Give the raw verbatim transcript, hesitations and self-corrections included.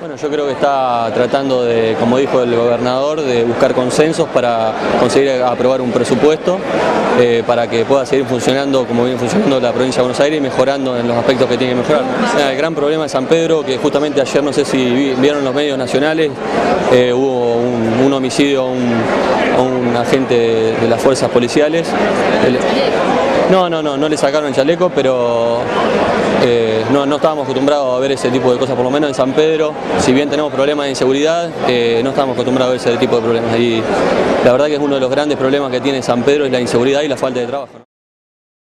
Bueno, yo creo que está tratando de, como dijo el gobernador, de buscar consensos para conseguir aprobar un presupuesto eh, para que pueda seguir funcionando como viene funcionando la provincia de Buenos Aires y mejorando en los aspectos que tiene que mejorar. El gran problema de San Pedro, que justamente ayer, no sé si vieron los medios nacionales, eh, hubo un, un homicidio a un, a un agente de, de las fuerzas policiales. El, No, no, no, no le sacaron el chaleco, pero eh, no, no estábamos acostumbrados a ver ese tipo de cosas, por lo menos en San Pedro. Si bien tenemos problemas de inseguridad, eh, no estábamos acostumbrados a ver ese tipo de problemas. Y la verdad que es uno de los grandes problemas que tiene San Pedro es la inseguridad y la falta de trabajo.